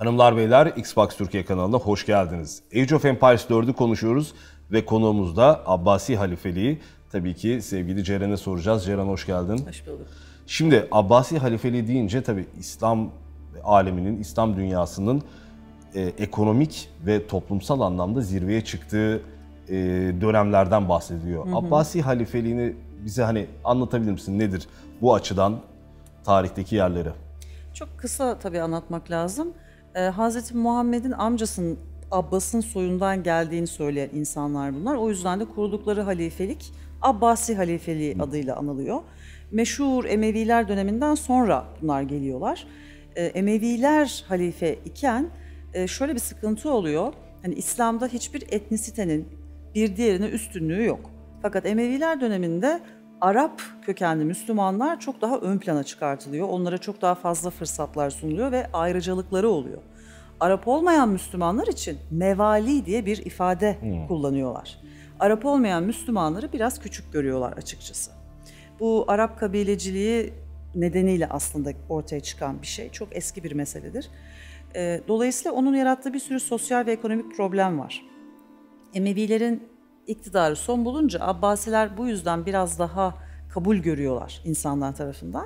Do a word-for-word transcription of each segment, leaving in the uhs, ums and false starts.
Hanımlar beyler, Xbox Türkiye kanalına hoş geldiniz. Age of Empires dördü konuşuyoruz ve konuğumuz da Abbasi halifeliği. Tabii ki sevgili Ceren'e soracağız. Ceren hoş geldin. Hoş bulduk. Şimdi Abbasi halifeliği deyince tabii İslam aleminin, İslam dünyasının e, ekonomik ve toplumsal anlamda zirveye çıktığı e, dönemlerden bahsediyor. Hı hı. Abbasi halifeliğini bize hani anlatabilir misin? Nedir bu açıdan tarihteki yerleri? Çok kısa tabii anlatmak lazım. Ee, Hazreti Muhammed'in amcasının Abbas'ın soyundan geldiğini söyleyen insanlar bunlar. O yüzden de kurdukları halifelik Abbasi halifeliği Hı. adıyla anılıyor. Meşhur Emeviler döneminden sonra bunlar geliyorlar. Ee, Emeviler halife iken e, şöyle bir sıkıntı oluyor. Hani İslam'da hiçbir etnisitenin bir diğerine üstünlüğü yok. Fakat Emeviler döneminde Arap kökenli Müslümanlar çok daha ön plana çıkartılıyor. Onlara çok daha fazla fırsatlar sunuluyor ve ayrıcalıkları oluyor. Arap olmayan Müslümanlar için mevali diye bir ifade hmm. kullanıyorlar. Arap olmayan Müslümanları biraz küçük görüyorlar açıkçası. Bu Arap kabileciliği nedeniyle aslında ortaya çıkan bir şey. Çok eski bir meseledir. Dolayısıyla onun yarattığı bir sürü sosyal ve ekonomik problem var. Emevilerin iktidarı son bulunca Abbasiler bu yüzden biraz daha kabul görüyorlar insanlar tarafından.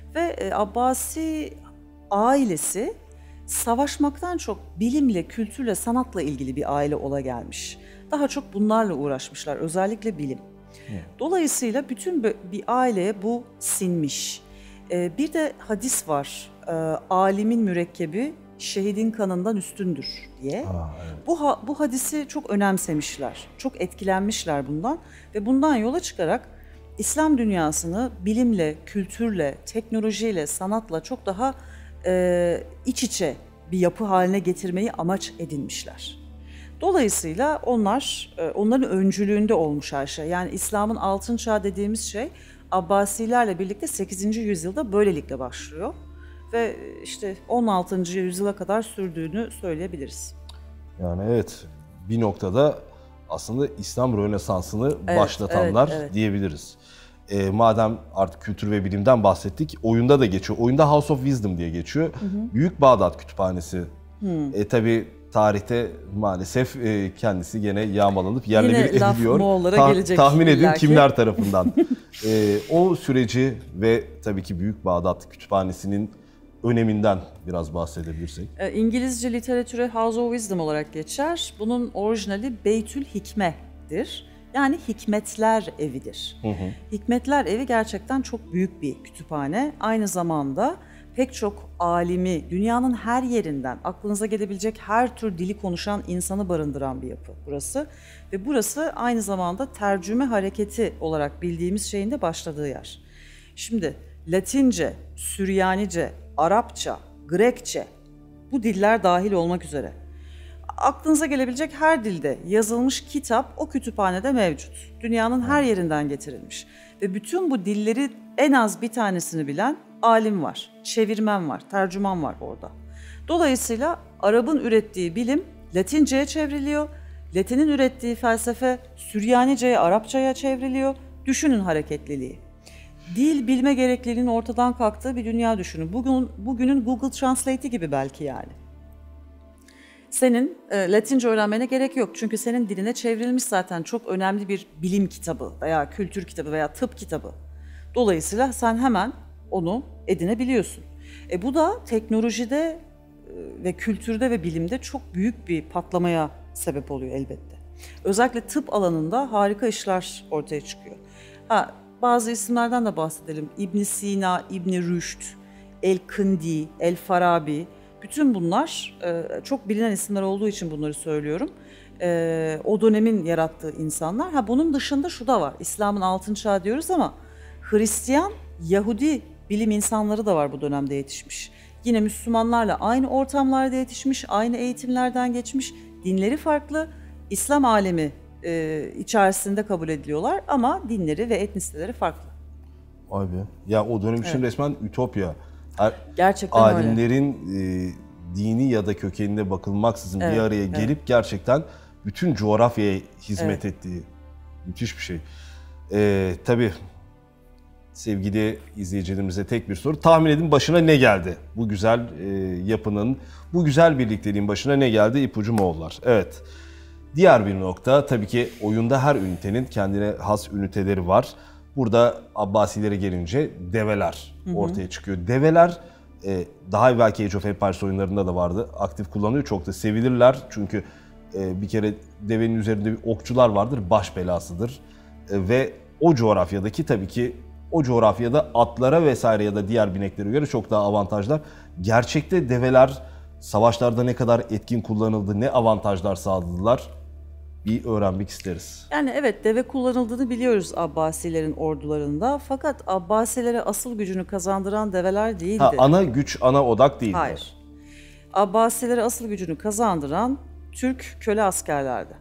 Ve Abbasi ailesi savaşmaktan çok bilimle, kültürle, sanatla ilgili bir aile ola gelmiş. Daha çok bunlarla uğraşmışlar, özellikle bilim. Dolayısıyla bütün bir aileye bu sinmiş. Bir de hadis var, alimin mürekkebi şehidin kanından üstündür diye. Aa, evet. Bu ha, bu hadisi çok önemsemişler, çok etkilenmişler bundan ve bundan yola çıkarak İslam dünyasını bilimle, kültürle, teknolojiyle, sanatla çok daha e, iç içe bir yapı haline getirmeyi amaç edinmişler. Dolayısıyla onlar, e, onların öncülüğünde olmuş her şey. Yani İslam'ın altın çağı dediğimiz şey Abbasilerle birlikte sekizinci yüzyılda böylelikle başlıyor. Ve işte on altıncı yüzyıla kadar sürdüğünü söyleyebiliriz. Yani evet, bir noktada aslında İslam Rönesansı'nı evet, başlatanlar evet, evet. diyebiliriz. E, madem artık kültür ve bilimden bahsettik, oyunda da geçiyor. Oyunda House of Wisdom diye geçiyor. Hı hı. Büyük Bağdat Kütüphanesi. E, tabii tarihte maalesef e, kendisi gene yağmalanıp yerle bir ediliyor. Ta- tahmin edin illaki. Kimler tarafından. e, o süreci ve tabii ki Büyük Bağdat Kütüphanesi'nin öneminden biraz bahsedebilirsek. İngilizce literatüre House of Wisdom olarak geçer. Bunun orijinali Beytül Hikme'dir. Yani hikmetler evidir. Hı hı. Hikmetler evi gerçekten çok büyük bir kütüphane. Aynı zamanda pek çok alimi, dünyanın her yerinden aklınıza gelebilecek her tür dili konuşan insanı barındıran bir yapı burası. Ve burası aynı zamanda tercüme hareketi olarak bildiğimiz şeyin de başladığı yer. Şimdi Latince, Süryanice, Arapça, Grekçe, bu diller dahil olmak üzere aklınıza gelebilecek her dilde yazılmış kitap o kütüphanede mevcut. Dünyanın her yerinden getirilmiş ve bütün bu dilleri en az bir tanesini bilen alim var, çevirmen var, tercüman var orada. Dolayısıyla Arap'ın ürettiği bilim Latince'ye çevriliyor, Latin'in ürettiği felsefe Süryanice'ye, Arapça'ya çevriliyor. Düşünün hareketliliği. Dil bilme gerekliliğinin ortadan kalktığı bir dünya düşünün. Bugün, bugünün Google Translate'i gibi belki yani. Senin e, Latince öğrenmene gerek yok. Çünkü senin diline çevrilmiş zaten çok önemli bir bilim kitabı veya kültür kitabı veya tıp kitabı. Dolayısıyla sen hemen onu edinebiliyorsun. E, bu da teknolojide e, ve kültürde ve bilimde çok büyük bir patlamaya sebep oluyor elbette. Özellikle tıp alanında harika işler ortaya çıkıyor. Ha, bazı isimlerden de bahsedelim. İbn Sina, İbn Rüşd, El-Kindi, El-Farabi. Bütün bunlar e, çok bilinen isimler olduğu için bunları söylüyorum. E, o dönemin yarattığı insanlar. Ha, bunun dışında şu da var. İslam'ın altın çağı diyoruz ama Hristiyan, Yahudi bilim insanları da var bu dönemde yetişmiş. Yine Müslümanlarla aynı ortamlarda yetişmiş, aynı eğitimlerden geçmiş. Dinleri farklı. İslam alemi e, içerisinde kabul ediliyorlar ama dinleri ve etnisiteleri farklı. Vay be. Ya o dönem için evet. resmen ütopya. Her, gerçekten alimlerin öyle. E, dini ya da kökenine bakılmaksızın evet, bir araya gelip evet. gerçekten bütün coğrafyaya hizmet evet. ettiği müthiş bir şey. E, tabii sevgili izleyicilerimize tek bir soru. Tahmin edin başına ne geldi? Bu güzel e, yapının, bu güzel birlikteliğin başına ne geldi? İpucu Moğollar. Evet. Diğer bir nokta tabii ki oyunda her ünitenin kendine has üniteleri var. Burada Abbasilere gelince develer hı hı. ortaya çıkıyor. Develer e, daha evvelki Age of Empires oyunlarında da vardı. Aktif kullanıyor. Çok da sevilirler. Çünkü e, bir kere devenin üzerinde bir okçular vardır. Baş belasıdır. E, ve o coğrafyadaki tabii ki o coğrafyada atlara vesaire ya da diğer bineklere göre çok daha avantajlar. Gerçekte develer savaşlarda ne kadar etkin kullanıldı, ne avantajlar sağladılar bir öğrenmek isteriz. Yani evet, deve kullanıldığını biliyoruz Abbasilerin ordularında. Fakat Abbasilere asıl gücünü kazandıran develer değildi. Ha, ana güç, ana odak değildi. Hayır. Abbasilere asıl gücünü kazandıran Türk köle askerlerdi.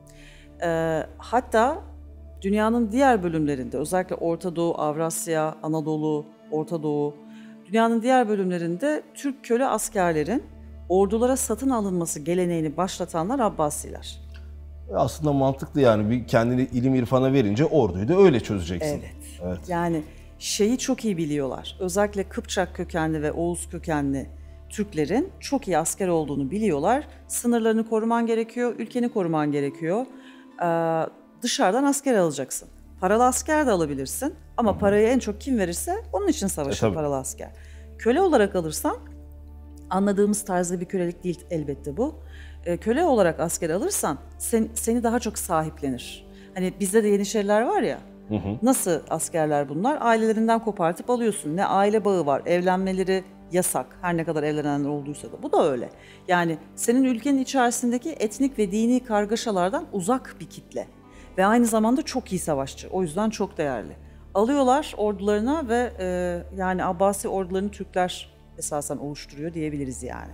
Ee, hatta dünyanın diğer bölümlerinde, özellikle Orta Doğu, Avrasya, Anadolu, Orta Doğu, dünyanın diğer bölümlerinde Türk köle askerlerin ordulara satın alınması geleneğini başlatanlar Abbasiler. Aslında mantıklı yani, bir kendini ilim irfana verince orduyu da öyle çözeceksin. Evet. evet. Yani şeyi çok iyi biliyorlar. Özellikle Kıpçak kökenli ve Oğuz kökenli Türklerin çok iyi asker olduğunu biliyorlar. Sınırlarını koruman gerekiyor, ülkeni koruman gerekiyor. Ee, dışarıdan asker alacaksın. Paralı asker de alabilirsin ama Hı-hı. parayı en çok kim verirse onun için savaşır e, paralı asker. Köle olarak alırsan, anladığımız tarzda bir kölelik değil elbette bu. Ee, köle olarak asker alırsan sen, seni daha çok sahiplenir. Hani bizde de Yeniçeriler var ya, hı hı. nasıl askerler bunlar? Ailelerinden kopartıp alıyorsun. Ne aile bağı var, evlenmeleri yasak. Her ne kadar evlenenler olduysa da. Bu da öyle. Yani senin ülkenin içerisindeki etnik ve dini kargaşalardan uzak bir kitle. Ve aynı zamanda çok iyi savaşçı. O yüzden çok değerli. Alıyorlar ordularına ve e, yani Abbasi ordularını Türkler esasen oluşturuyor diyebiliriz yani.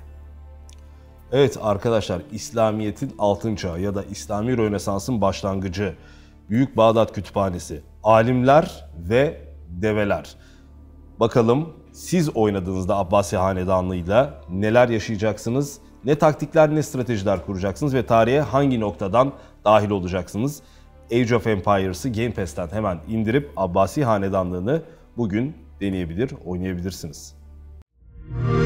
Evet arkadaşlar, İslamiyet'in altın çağı ya da İslami Rönesans'ın başlangıcı, Büyük Bağdat Kütüphanesi, alimler ve develer. Bakalım siz oynadığınızda Abbasi Hanedanlığı'yla neler yaşayacaksınız, ne taktikler, ne stratejiler kuracaksınız ve tarihe hangi noktadan dahil olacaksınız? Age of Empires'ı Game Pass'ten hemen indirip Abbasi Hanedanlığı'nı bugün deneyebilir, oynayabilirsiniz.